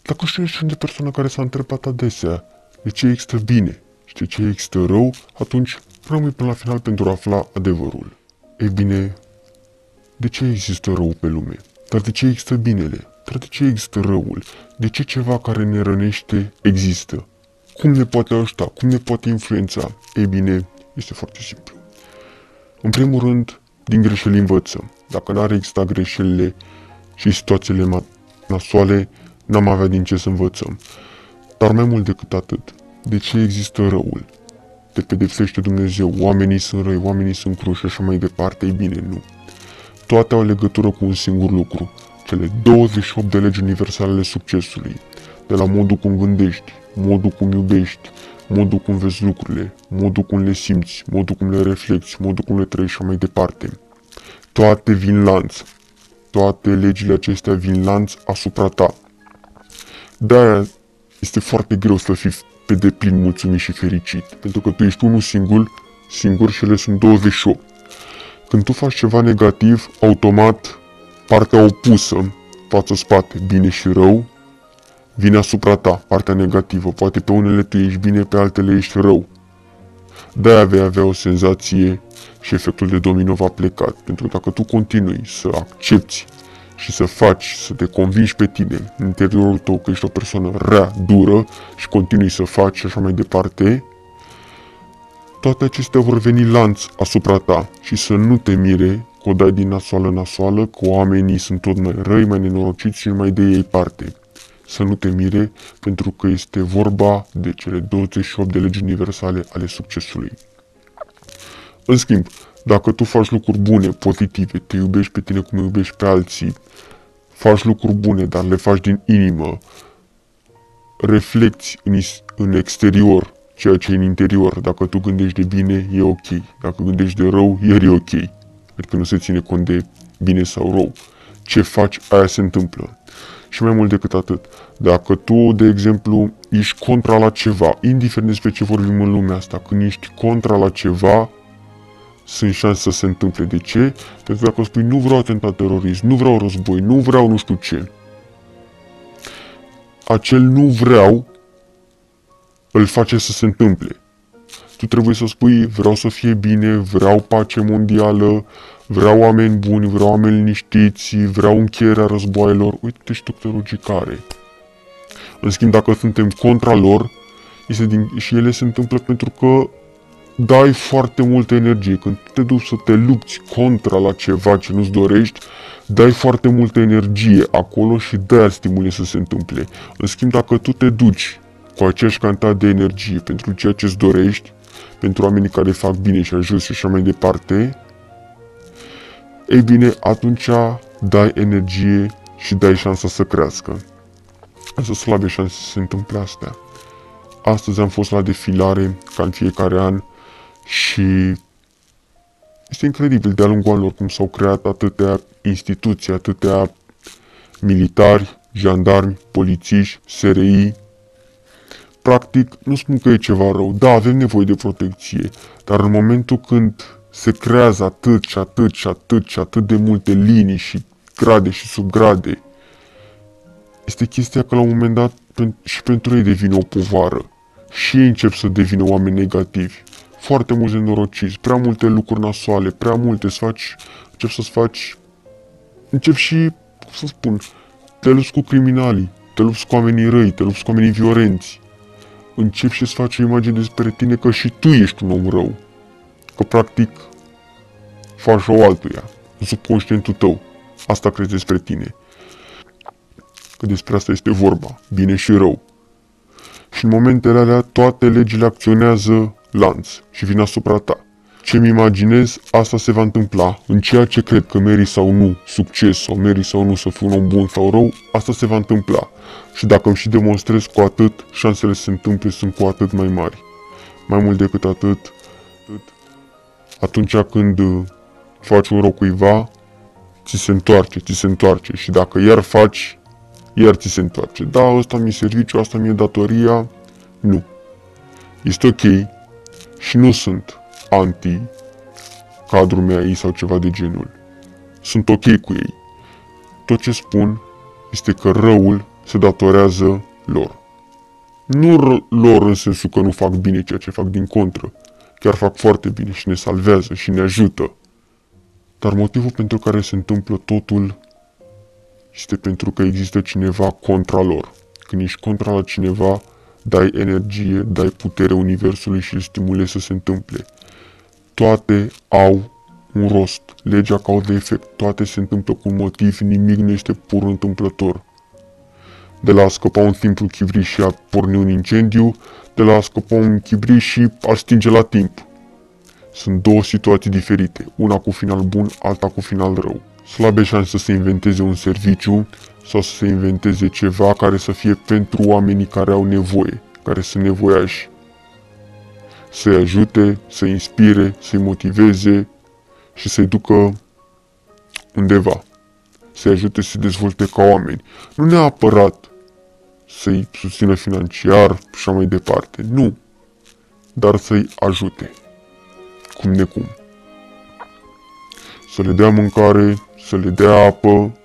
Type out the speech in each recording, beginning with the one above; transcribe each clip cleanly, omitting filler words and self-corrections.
Dacă știu ești de persoană care s-a întrebat adesea de ce există bine și de ce există rău, atunci rămâi până la final pentru a afla adevărul. Ei bine, de ce există rău pe lume? Dar de ce există binele? Dar de ce există răul? De ce ceva care ne rănește există? Cum ne poate ajuta? Cum ne poate influența? Ei bine, este foarte simplu. În primul rând, din greșeli învățăm. Dacă n-ar exista greșelile și situațiile nasoale, n-am avea din ce să învățăm. Dar mai mult decât atât, de ce există răul? Te pedepsește Dumnezeu, oamenii sunt răi, oamenii sunt cruși și așa mai departe? Ei bine, nu. Toate au legătură cu un singur lucru, cele 28 de legi universale ale succesului, de la modul cum gândești, modul cum iubești, modul cum vezi lucrurile, modul cum le simți, modul cum le reflecti, modul cum le trăiești și mai departe. Toate vin lanț. Toate legile acestea vin lanț asupra ta. De-aia este foarte greu să fii pe deplin mulțumit și fericit, pentru că tu ești unul singur și ele sunt 28. Când tu faci ceva negativ, automat, partea opusă, față-spate, bine și rău, vine asupra ta, partea negativă. Poate pe unele tu ești bine, pe altele ești rău. De-aia vei avea o senzație și efectul de domino va pleca. Pentru că dacă tu continui să accepti și să faci, să te convingi pe tine în interiorul tău că ești o persoană rea, dură și continui să faci și așa mai departe, toate acestea vor veni lanț asupra ta și să nu te mire că o dai din nasoală în nasoală, că oamenii sunt tot mai răi, mai nenorociți și nu mai de ei parte. Să nu te mire, pentru că este vorba de cele 28 de legi universale ale succesului. În schimb, dacă tu faci lucruri bune, pozitive, te iubești pe tine cum iubești pe alții, faci lucruri bune, dar le faci din inimă, reflecti în exterior ceea ce e în interior. Dacă tu gândești de bine, e ok. Dacă gândești de rău, iar e ok. Adică nu se ține cont de bine sau rău. Ce faci, aia se întâmplă. Și mai mult decât atât, dacă tu, de exemplu, ești contra la ceva, indiferent despre ce vorbim în lumea asta, când ești contra la ceva, sunt șanse să se întâmple. De ce? Pentru că dacă spui nu vreau atentat terorist, nu vreau război, nu vreau nu știu ce, acel nu vreau îl face să se întâmple. Tu trebuie să spui vreau să fie bine, vreau pace mondială, vreau oameni buni, vreau oameni liniștiți, vreau încheierea războaielor. Uite-te și doctorul care. În schimb, dacă suntem contra lor, și ele se întâmplă pentru că dai foarte multă energie. Când tu te duci să te lupți contra la ceva ce nu-ți dorești, dai foarte multă energie acolo și de-aia stimule să se întâmple. În schimb, dacă tu te duci cu aceeași cantitate de energie pentru ceea ce-ți dorești, pentru oamenii care fac bine și ajuns și așa mai departe, ei bine, atunci dai energie și dai șansa să crească. Însă slabe șanse să se întâmple astea. Astăzi am fost la defilare, ca în fiecare an, și este incredibil de-a lungul anilor cum s-au creat atâtea instituții, atâtea militari, jandarmi, polițiști, SRI. Practic, nu spun că e ceva rău. Da, avem nevoie de protecție, dar în momentul când se creează atât și atât și atât și atât de multe linii și grade și subgrade, este chestia că la un moment dat și pentru ei devine o povară. Și ei încep să devină oameni negativi. Foarte mulți nenorociți, prea multe lucruri nasoale, prea multe încep și, cum să spun, te lupți cu criminalii, te lupți cu oamenii răi, te lupți cu oamenii violenți. Începi și să faci o imagine despre tine că și tu ești un om rău. Că practic faci o altuia, în subconștientul tău. Asta crezi despre tine. Că despre asta este vorba, bine și rău. Și în momentele alea toate legile acționează lanț și vin asupra ta. Ce-mi imaginez, asta se va întâmpla. În ceea ce cred că meri sau nu succes sau meri sau nu să fiu un om bun sau rău, asta se va întâmpla. Și dacă îmi și demonstrez, cu atât șansele să se întâmple sunt cu atât mai mari. Mai mult decât atât, atunci când faci un rău cuiva, ți se întoarce și dacă iar faci, iar ți se întoarce. Da, ăsta mi-e serviciu, asta mi-e datoria. Nu. Este ok și nu sunt anti cadrul meu aici sau ceva de genul. Sunt ok cu ei. Tot ce spun este că răul se datorează lor. Nu lor în sensul că nu fac bine ceea ce fac, din contră. Chiar fac foarte bine și ne salvează și ne ajută. Dar motivul pentru care se întâmplă totul este pentru că există cineva contra lor. Când ești contra la cineva, dai energie, dai putere universului și îl stimulezi să se întâmple. Toate au un rost, legea cauză-efect, toate se întâmplă cu un motiv, nimic nu este pur întâmplător. De la a scăpa un simplu chivriș și a porni un incendiu, de la a scăpa un chivriș și a stinge la timp. Sunt două situații diferite, una cu final bun, alta cu final rău. Slabe șanse să se inventeze un serviciu sau să se inventeze ceva care să fie pentru oamenii care au nevoie, care sunt nevoiași. Să-i ajute, să-i inspire, să-i motiveze și să-i ducă undeva. Să-i ajute să se dezvolte ca oameni. Nu neapărat să-i susțină financiar și așa mai departe. Nu. Dar să-i ajute. Cum necum. Să le dea mâncare, să le dea apă,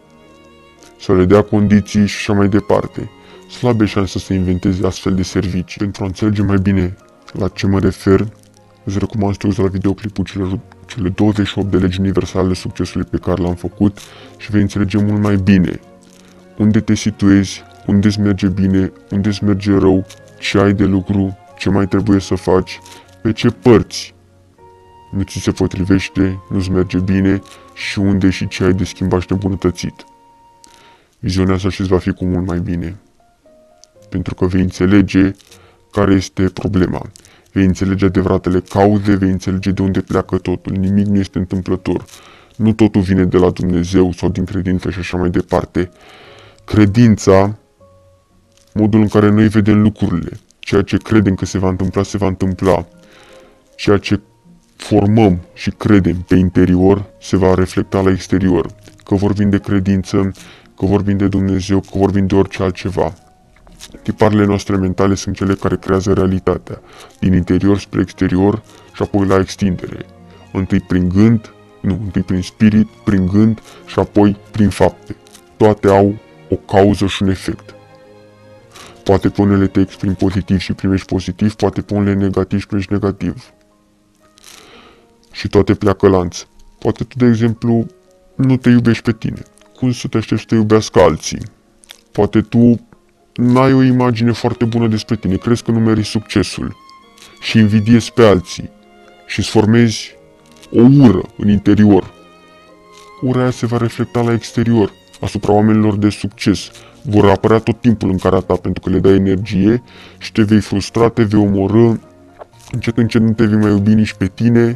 să le dea condiții și așa mai departe. Slabe șanse să se inventeze astfel de servicii. Pentru a înțelege mai bine la ce mă refer, îți recomand să te uiți la videoclipul cele 28 de legi universale ale succesului pe care l-am făcut și vei înțelege mult mai bine unde te situezi, unde îți merge bine, unde îți merge rău, ce ai de lucru, ce mai trebuie să faci, pe ce părți nu ți se potrivește, nu-ți merge bine și unde și ce ai de schimbat și de îmbunătățit. Viziunea asta și-ți va fi cu mult mai bine. Pentru că vei înțelege care este problema. Vei înțelege adevăratele cauze, vei înțelege de unde pleacă totul. Nimic nu este întâmplător. Nu totul vine de la Dumnezeu sau din credință și așa mai departe. Credința, modul în care noi vedem lucrurile, ceea ce credem că se va întâmpla, se va întâmpla. Ceea ce formăm și credem pe interior, se va reflecta la exterior. Că vorbim de credință, că vorbim de Dumnezeu, că vorbim de orice altceva. Tiparele noastre mentale sunt cele care creează realitatea, din interior spre exterior și apoi la extindere. Întâi prin gând, întâi prin spirit, prin gând și apoi prin fapte. Toate au o cauză și un efect. Poate pe unele te exprimi pozitiv și primești pozitiv, poate pe unele negativ și primești negativ. Și toate pleacă lanț. Poate tu, de exemplu, nu te iubești pe tine. Cum să te aștepți să te iubească alții? Poate tu n-ai o imagine foarte bună despre tine, crezi că nu meriți succesul și invidiezi pe alții și îți formezi o ură în interior. Ura aia se va reflecta la exterior, asupra oamenilor de succes. Vor apărea tot timpul în cara ta pentru că le dai energie și te vei frustra, te vei omorâ, încet nu te vei mai iubi nici pe tine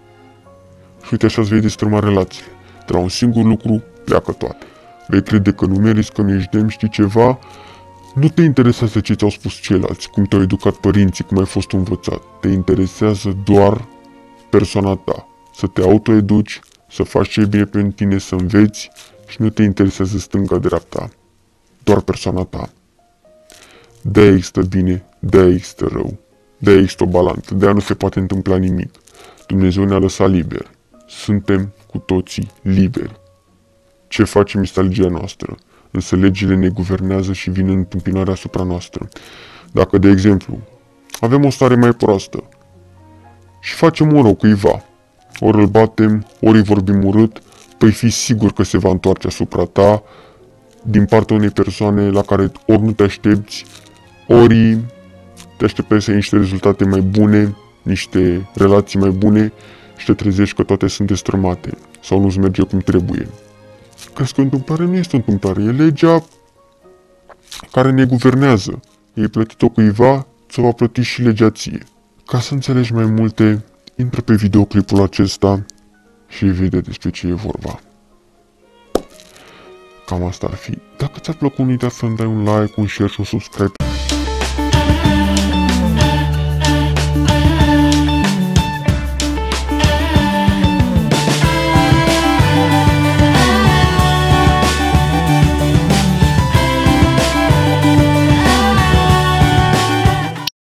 și uite așa îți vei destrăma relațiile. De la un singur lucru pleacă toate. Vei crede că nu meriți, că nu ești demn, știi ceva. Nu te interesează ce ți-au spus ceilalți, cum te-au educat părinții, cum ai fost învățat. Te interesează doar persoana ta. Să te autoeduci, să faci ce e bine pentru tine, să înveți și nu te interesează stânga-dreapta. Doar persoana ta. De-aia există bine, de-aia există rău. De-aia există o balanță, de-aia nu se poate întâmpla nimic. Dumnezeu ne-a lăsat liberi. Suntem cu toții liberi. Ce facem este alegerea noastră. Însă legile ne guvernează și vin în întâmpinarea asupra noastră. Dacă, de exemplu, avem o stare mai proastă și facem un rău cuiva, ori îl batem, ori îi vorbim urât, păi fii sigur că se va întoarce asupra ta din partea unei persoane la care ori nu te aștepți, ori te aștepți să ai niște rezultate mai bune, niște relații mai bune și te trezești că toate sunt destrămate sau nu-ți merge cum trebuie. Crezi că o întâmplare nu este o întâmplare, e legea care ne guvernează. Ei plătit-o cuiva, ți-o va plăti și legea ție. Ca să înțelegi mai multe, intră pe videoclipul acesta și vede despre ce e vorba. Cam asta ar fi. Dacă ți-a plăcut, nu uita să-mi dai un like, un share și un subscribe